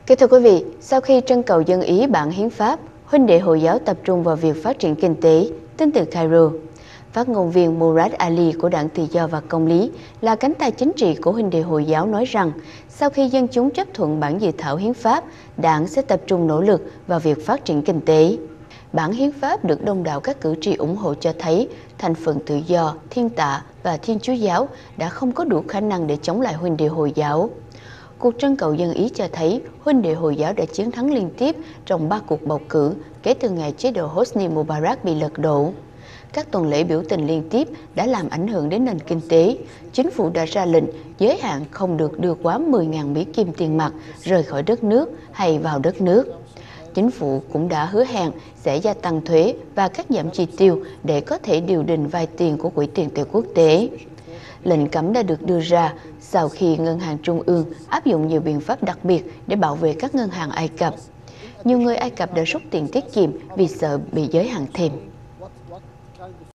Kính thưa quý vị, sau khi trưng cầu dân Ý bản hiến pháp, huynh đệ Hồi giáo tập trung vào việc phát triển kinh tế, tin từ Cairo. Phát ngôn viên Murad Ali của Đảng Tự do và Công lý là cánh tay chính trị của huynh đệ Hồi giáo nói rằng, sau khi dân chúng chấp thuận bản dự thảo hiến pháp, đảng sẽ tập trung nỗ lực vào việc phát triển kinh tế. Bản hiến pháp được đông đảo các cử tri ủng hộ cho thấy thành phần tự do, thiên tạ và thiên chúa giáo đã không có đủ khả năng để chống lại huynh đệ Hồi giáo. Cuộc trưng cầu dân Ý cho thấy huynh đệ Hồi giáo đã chiến thắng liên tiếp trong 3 cuộc bầu cử kể từ ngày chế độ Hosni Mubarak bị lật đổ. Các tuần lễ biểu tình liên tiếp đã làm ảnh hưởng đến nền kinh tế. Chính phủ đã ra lệnh giới hạn không được đưa quá 10.000 Mỹ Kim tiền mặt rời khỏi đất nước hay vào đất nước. Chính phủ cũng đã hứa hẹn sẽ gia tăng thuế và cắt giảm chi tiêu để có thể điều đình vay tiền của Quỹ tiền tệ quốc tế. Lệnh cấm đã được đưa ra sau khi Ngân hàng Trung ương áp dụng nhiều biện pháp đặc biệt để bảo vệ các ngân hàng Ai Cập. Nhiều người Ai Cập đã rút tiền tiết kiệm vì sợ bị giới hạn thêm.